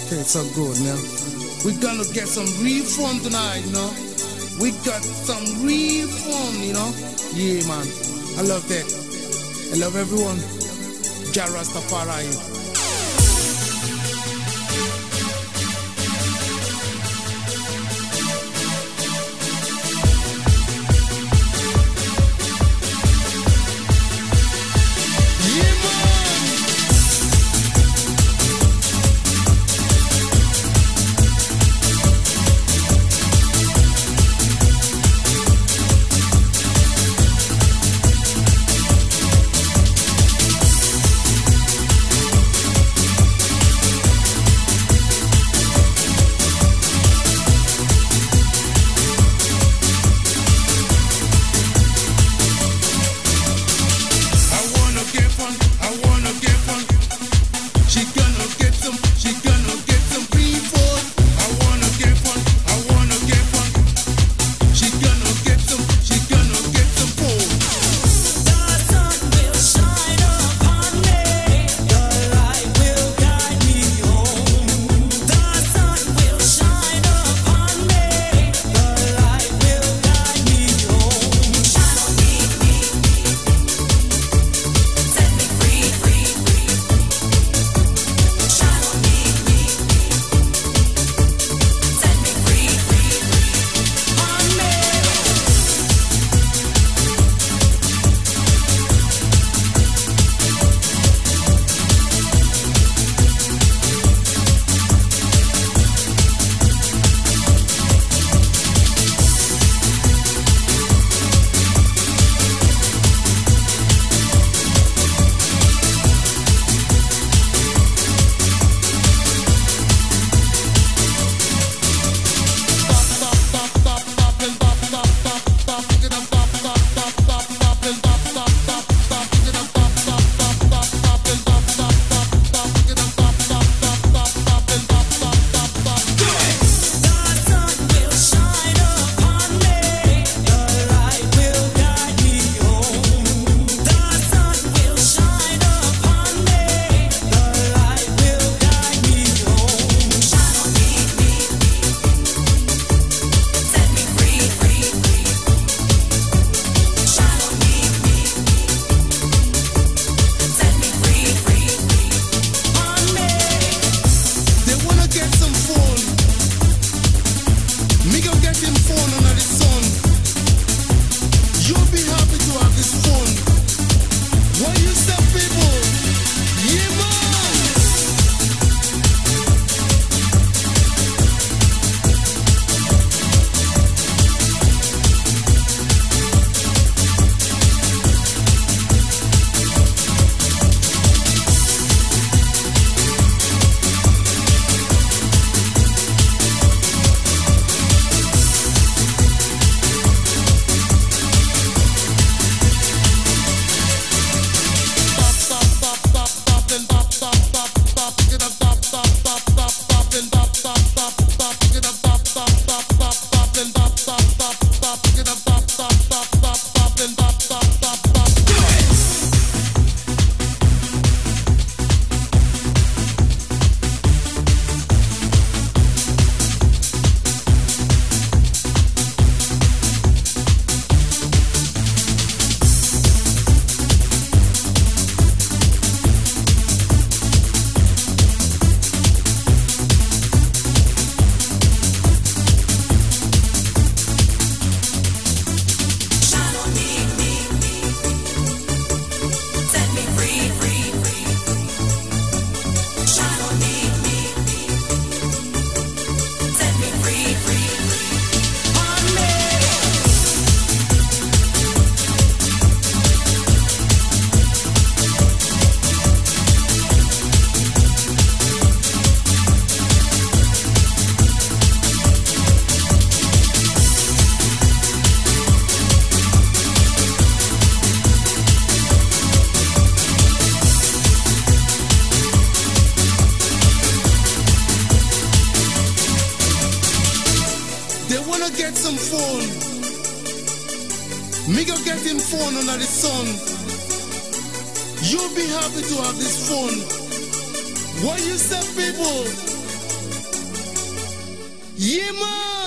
It's so good, man. We're gonna get some real fun tonight, you know. We got some real fun, you know. Yeah, man. I love that. I love everyone. Jah Rastafari. get some phone. Me go get him phone under the sun. You'll be happy to have this phone. What you say, people? Yeah, man.